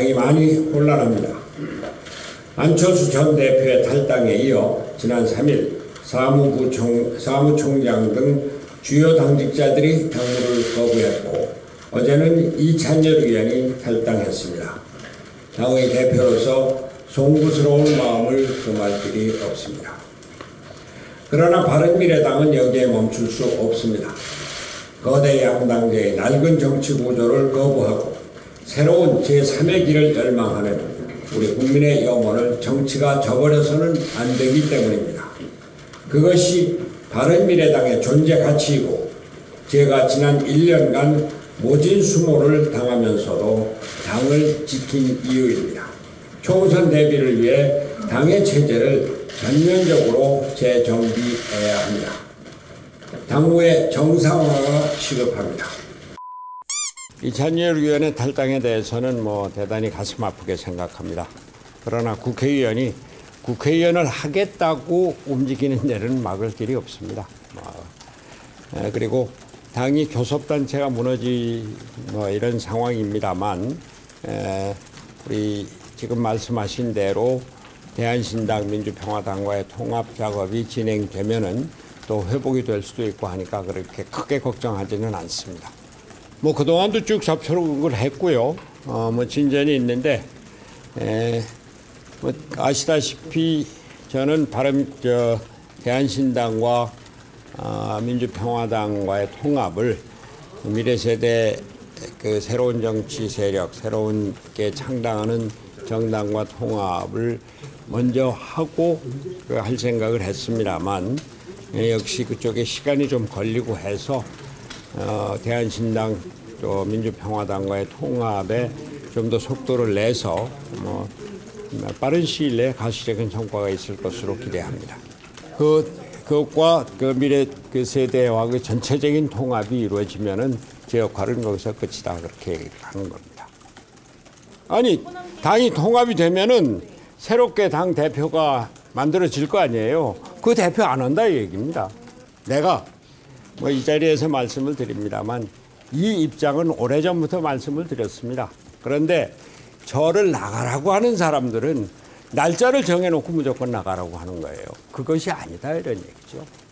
당이 많이 혼란합니다. 안철수 전 대표의 탈당에 이어 지난 3일 사무총장 등 주요 당직자들이 당무를 거부했고 어제는 이찬열 의원이 탈당했습니다. 당의 대표로서 송구스러운 마음을 금할 길이 없습니다. 그러나 바른미래당은 여기에 멈출 수 없습니다. 거대 양당제의 낡은 정치 구조를 거부하고 새로운 제3의 길을 열망하는 우리 국민의 영혼을 정치가 저버려서는 안 되기 때문입니다. 그것이 바른미래당의 존재 가치이고 제가 지난 1년간 모진 수모를 당하면서도 당을 지킨 이유입니다. 총선 대비를 위해 당의 체제를 전면적으로 재정비해야 합니다. 당무의 정상화가 시급합니다. 이찬열 의원의 탈당에 대해서는 대단히 가슴 아프게 생각합니다. 그러나 국회의원이 국회의원을 하겠다고 움직이는 데는 막을 길이 없습니다. 그리고 당이 교섭단체가 무너지 이런 상황입니다만 우리 지금 말씀하신 대로 대한신당 민주평화당과의 통합 작업이 진행되면은 또 회복이 될 수도 있고 하니까 그렇게 크게 걱정하지는 않습니다. 그동안도 쭉 접촉을 했고요. 진전이 있는데 아시다시피 저는 대한신당과 민주평화당과의 통합을 미래세대 새로운 정치 세력, 새로운 게 창당하는 정당과 통합을 먼저 하고 할 생각을 했습니다만 역시 그쪽에 시간이 좀 걸리고 해서 대한신당 또 민주평화당과의 통합에 좀 더 속도를 내서 빠른 시일 내에 가시적인 성과가 있을 것으로 기대합니다. 그것과 미래 세대와 전체적인 통합이 이루어지면은 제 역할은 거기서 끝이다 그렇게 하는 겁니다. 아니 당이 통합이 되면은 새롭게 당 대표가 만들어질 거 아니에요. 그 대표 안 한다 이 얘기입니다. 내가 이 자리에서 말씀을 드립니다만 이 입장은 오래전부터 말씀을 드렸습니다. 그런데 저를 나가라고 하는 사람들은 날짜를 정해놓고 무조건 나가라고 하는 거예요. 그것이 아니다 이런 얘기죠.